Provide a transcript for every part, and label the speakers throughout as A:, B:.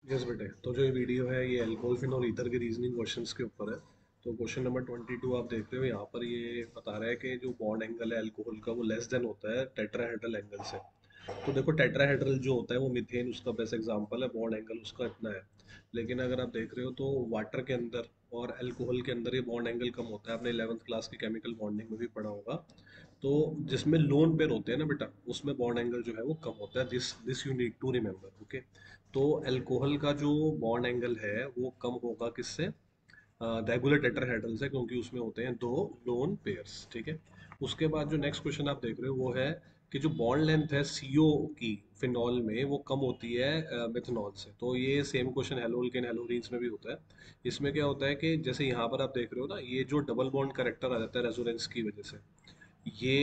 A: Yes बेटे, तो जो ये वीडियो है ये अल्कोहल फिनोल ईथर के रीजनिंग क्वेश्चंस के ऊपर है। तो क्वेश्चन नंबर 22 आप देख रहे हो, यहाँ पर ये बता रहा है कि जो बॉन्ड एंगल है अल्कोहल का वो लेस देन होता है टेट्राहेड्रल एंगल से। तो देखो टेट्राहेड्रल जो होता है वो मीथेन उसका बेस्ट एग्जांपल है, बॉन्ड एंगल उसका इतना है। लेकिन अगर आप देख रहे हो तो वाटर के अंदर और अल्कोहल के अंदर ये बॉन्ड एंगल कम होता है, आपने 11th क्लास की केमिकल बॉन्डिंग में भी पढ़ा होगा। तो जिसमें लोन पेयर होते हैं ना बेटा, उसमें बॉन्ड एंगल जो है वो कम होता है। This you need to remember, okay. तो अल्कोहल का जो बॉन्ड एंगल है वो कम होगा किससे? रेगुलर टेट्राहेड्रल से, क्योंकि उसमें होते हैं दो लोन पेयर्स, ठीक है। उसके बाद जो नेक्स्ट क्वेश्चन आप देख रहे हो वो है कि जो बॉन्ड लेंथ है सीओ की फिनॉल में वो कम होती है मिथनॉल से। तो ये सेम क्वेश्चन हेलोल्केन हेलोरीन्स में भी होता है। इसमें क्या होता है कि जैसे यहाँ पर आप देख रहे हो ना, ये जो डबल बॉन्ड करेक्टर आ जाता है रेजोनेंस की वजह से, ये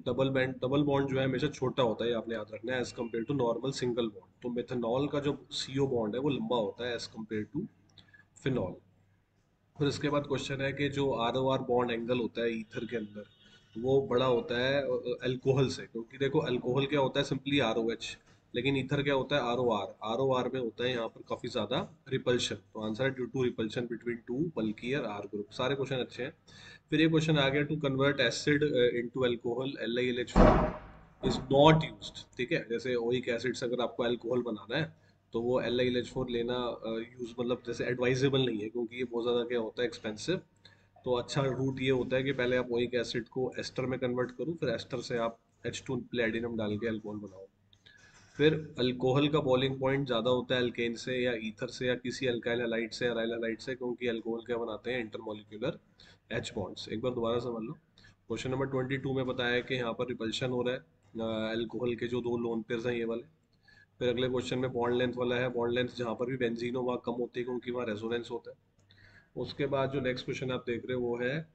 A: डबल बॉन्ड जो है हमेशा छोटा होता है, ये आपने याद रखना है, as compared to normal single bond. तो मेथनॉल का जो सीओ बॉन्ड है वो लंबा होता है एज कम्पेयर टू फिनॉल। फिर इसके बाद क्वेश्चन है कि जो R O R bond angle होता है ईथर के अंदर वो बड़ा होता है अल्कोहल से, क्योंकि देखो अल्कोहल क्या होता है सिंपली आर ओ एच, लेकिन ईथर क्या होता है आर ओ आर में होता है यहाँ पर काफी ज्यादा रिपल्शन। तो आंसर है due to repulsion between two bulky R group. सारे क्वेश्चन अच्छे हैं। फिर ये क्वेश्चन आ गया, to convert acid into alcohol LiLH4 is not used, ठीक है। जैसे ओइक एसिड से अगर आपको अल्कोहल बनाना है तो वो LiLH4 लेना यूज मतलब जैसे एडवाइजेबल नहीं है, क्योंकि ये बहुत ज़्यादा क्या होता है एक्सपेंसिव। तो अच्छा रूट ये होता है कि पहले आप ओइक एसिड को एस्टर में कन्वर्ट करो, फिर एस्टर से आप H2 प्लेटिनम डाल के अल्कोहल बनाओ। फिर अल्कोहल का बॉइलिंग पॉइंट ज़्यादा होता है अल्केन से या ईथर से या किसी अल्काइल हैलाइड से या राइल हैलाइड से, क्योंकि अल्कोहल क्या बनाते हैं इंटरमोलिक्यूलर H बॉन्ड्स। एक बार दोबारा समझ लो। क्वेश्चन नंबर 22 में बताया है कि यहाँ पर रिपल्शन हो रहा है अल्कोहल के जो दो लोन पेयर्स हैं ये वाले। फिर अगले क्वेश्चन में बॉन्ड लेंथ वाला है, बॉन्ड लेंथ जहाँ पर भी बेंजीन हो वहाँ कम होती है क्योंकि वहाँ रेजोनेंस होता है। उसके बाद जो नेक्स्ट क्वेश्चन आप देख रहे हो वो है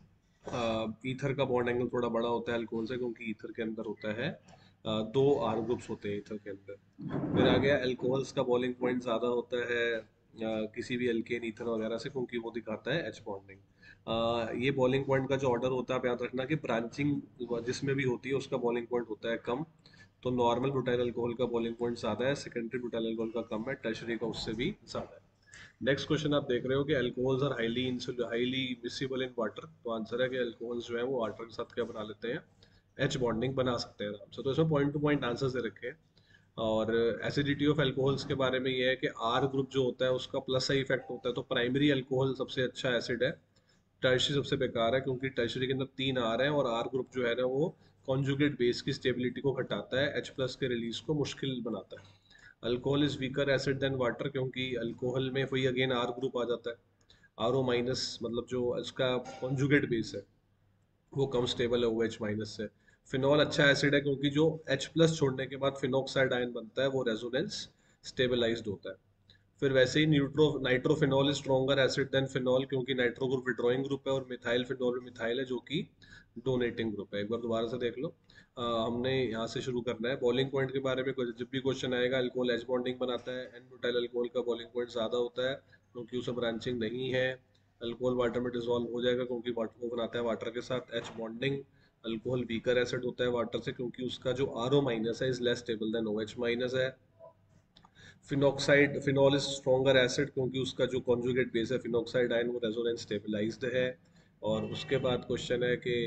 A: ईथर का बॉन्ड एंगल थोड़ा बड़ा होता है अल्कोहल से, क्योंकि ईथर के अंदर होता है दो आर ग्रुप्स होते हैं ईथर के अंदर। फिर आ गया अल्कोहल्स का बॉइलिंग पॉइंट ज़्यादा होता है किसी भी अल्केन ईथर वगैरह से, क्योंकि वो दिखाता है एच बॉन्डिंग। ये बॉइलिंग पॉइंट का जो ऑर्डर होता है आप याद रखना कि ब्रांचिंग जिसमें भी होती है उसका बॉइलिंग पॉइंट होता है कम। तो नॉर्मल ब्यूटाइल अल्कोहल का बॉइलिंग पॉइंट ज़्यादा है, सेकेंडरी ब्यूटाइल अल्कोहल का कम है, टर्शरी का उससे भी ज़्यादा है। नेक्स्ट क्वेश्चन आप देख रहे हो कि alcohols are highly miscible in water. तो आंसर है कि अल्कोहल्स जो है वो वाटर के साथ क्या बना लेते हैं? एच बॉन्डिंग बना सकते हैं आराम से। तो इसमें पॉइंट टू पॉइंट आंसर्स दे रखे हैं। और एसिडिटी ऑफ अल्कोहल्स के बारे में ये है कि आर ग्रुप जो होता है उसका प्लस सही इफेक्ट होता है। तो प्राइमरी अल्कोहल सबसे अच्छा एसिड है, टर्शरी सबसे बेकार है, क्योंकि टर्शरी के अंदर तीन आर है और आर ग्रुप जो है ना वो कॉन्जुगेट बेस की स्टेबिलिटी को घटाता है, H प्लस के रिलीज को मुश्किल बनाता है। Alcohol is weaker acid than water, क्योंकि अल्कोहल में वही अगेन आर ग्रुप आ जाता है। आर ओ माइनस मतलब जो इसका कॉन्जुगेट बेस है वो कम स्टेबल है OH माइनस से। फिनॉल अच्छा एसिड है, क्योंकि जो H प्लस छोड़ने के बाद फिनॉक्साइड आयन बनता है वो रेजोनेंस स्टेबलाइज्ड होता है। फिर वैसे ही nitrophenol is stronger acid than phenol, क्योंकि नाइट्रो ग्रुप विड्रॉइंग ग्रुप है और मिथाइल फिनॉल में मिथाइल है जो कि डोनेटिंग ग्रुप है। एक बार दोबारा से देख लो। हमने यहाँ से शुरू करना है बॉइलिंग पॉइंट के बारे में। जब भी क्वेश्चन आएगा अल्कोहल एच बॉन्डिंग बनाता है, एन ब्यूटाइल अल्कोहल का बॉइलिंग पॉइंट ज़्यादा होता है क्योंकि उसे ब्रांचिंग नहीं है। अल्कोहल वाटर में डिसॉल्व हो जाएगा क्योंकि वाटर को बनाता है वाटर के साथ H bonding. Alcohol weaker acid होता है वाटर से, क्योंकि उसका जो आर ओ माइनस है is less stable than OH minus है। Phenoxide phenol is stronger acid, क्योंकि उसका जो कॉन्जुगेट बेस है फिनॉक्साइड आयन वो रेजोनेंस स्टेबलाइज्ड है। और उसके बाद क्वेश्चन है कि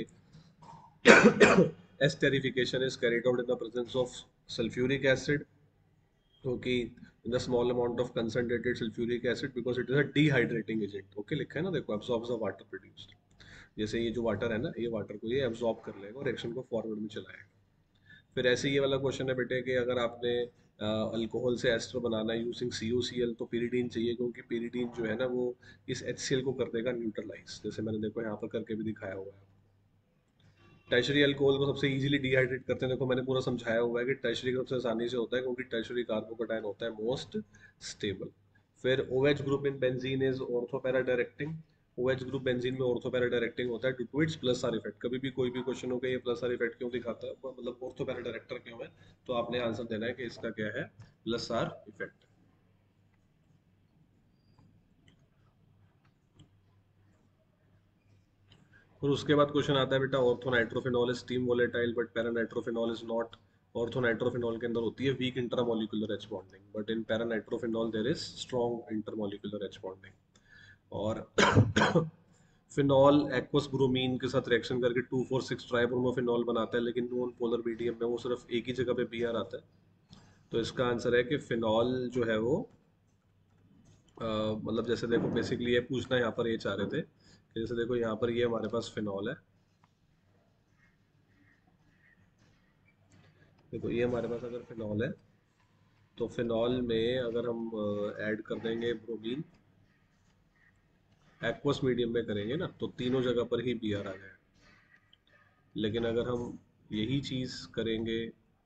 A: esterification is carried out in the presence of sulfuric acid, क्योंकि in a small amount of concentrated sulfuric acid because it is a dehydrating agent। Okay लिखा है ना, देखो absorbs the water produced। जैसे ये जो वाटर है ना, ये वाटर को ये एब्जॉर्ब कर लेगा और रिएक्शन को फॉरवर्ड में चलाएगा। फिर ऐसे ये वाला क्वेश्चन है बेटे कि अगर आपने अल्कोहल से एस्टर बनाना है यूजिंग CuCl तो pyridine चाहिए, क्योंकि pyridine जो है ना वो इस HCl को कर देगा न्यूट्रलाइज, जैसे मैंने देखो यहाँ पर करके भी दिखाया हुआ है। टर्शरी अल्कोहल को सबसे इजीली डिहाइड्रेट करते हैं, देखो मैंने पूरा समझाया हुआ है कि टर्शरी का सबसे आसानी से होता है क्योंकि टर्शरी कार्बोकेटायन होता है मोस्ट स्टेबल। फिर OH group in benzene is ortho para directing. OH group benzene में ऑर्थो पैरा डायरेक्टिंग होता है due to its plus R effect. कभी भी कोई भी क्वेश्चन हो गया ये प्लस आर इफेक्ट क्यों दिखाता है, मतलब ऑर्थो पैरा डायरेक्टर क्यों है, तो आपने आंसर देना है कि इसका क्या है, प्लस आर इफेक्ट। फिर उसके बाद क्वेश्चन आता है बेटा ortho nitrophenol is steam volatile but para nitrophenol is not. Ortho nitrophenol के अंदर होती है weak intermolecular H bonding, but in paranitrophenol there is strong intermolecular H bonding. और फिनॉल एक्वस ब्रोमीन के साथ रिएक्शन करके 2,4,6 ट्राइब्रोमोफिनॉल बनाता है, लेकिन नॉन पोलर मीडियम में वो सिर्फ एक ही जगह पे Br आता है। तो इसका आंसर है कि फिनॉल जो है वो मतलब जैसे देखो बेसिकली ये पूछना यहाँ पर ये चाह रहे थे कि जैसे देखो यहाँ पर ये हमारे पास फिनॉल है, देखो ये हमारे पास अगर फिनॉल है तो फिनॉल में अगर हम ऐड कर देंगे ब्रोमीन, एक्वस मीडियम में करेंगे ना, तो तीनों जगह पर ही Br आ जाएगा। लेकिन अगर हम यही चीज़ करेंगे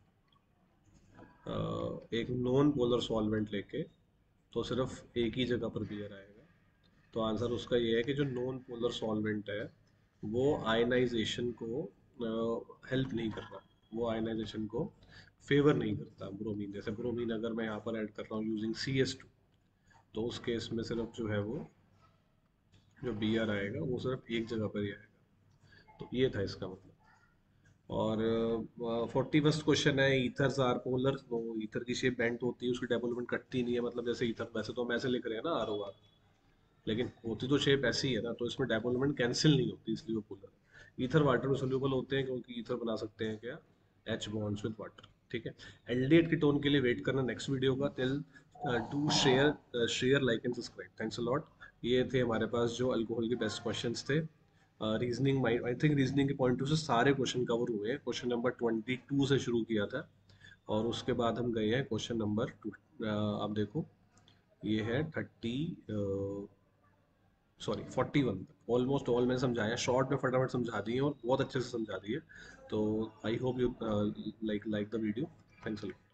A: एक नॉन पोलर सॉल्वेंट लेके, तो सिर्फ एक ही जगह पर Br आएगा। तो आंसर उसका ये है कि जो नॉन पोलर सॉल्वेंट है वो आयनाइजेशन को हेल्प नहीं कर रहा, वो आयनाइजेशन को फेवर नहीं करता। ब्रोमीन, जैसे ब्रोमीन अगर मैं यहाँ पर ऐड कर रहा हूँ यूजिंग CS2, तो उस केस में सिर्फ जो है वो जो Br आएगा वो सिर्फ एक जगह पर ही आएगा। तो ये था इसका मतलब। और 41st क्वेश्चन है, ईथर्स आर पोलर, तो ईथर की शेप बेंट होती है, उसकी डेवलपमेंट कटती नहीं है, मतलब जैसे ईथर वैसे तो हम ऐसे लिख रहे हैं ना ROR, लेकिन होती तो शेप ऐसी है ना, तो इसमें डेवलपमेंट कैंसिल नहीं होती, इसलिए वो पोलर। ईथर वाटर में सोल्यूबल होते हैं क्योंकि ईथर बना सकते हैं क्या, H बॉन्ड्स विद वाटर। ठीक है, एल्डिहाइड कीटोन के लिए वेट करना नेक्स्ट वीडियो का। Till do share like and subscribe, thanks a lot. ये थे हमारे पास जो अल्कोहल के बेस्ट क्वेश्चंस थे। रीजनिंग, आई थिंक रीजनिंग के पॉइंट ऑफ से सारे क्वेश्चन कवर हुए हैं। क्वेश्चन नंबर 22 से शुरू किया था और उसके बाद हम गए हैं क्वेश्चन नंबर 2। आप देखो ये है 41 तक, ऑलमोस्ट ऑल मैंने समझाया, शॉर्ट में फटाफट समझा दिए और बहुत अच्छे से समझा दिए। तो I hope you like the video. Thanks a lot.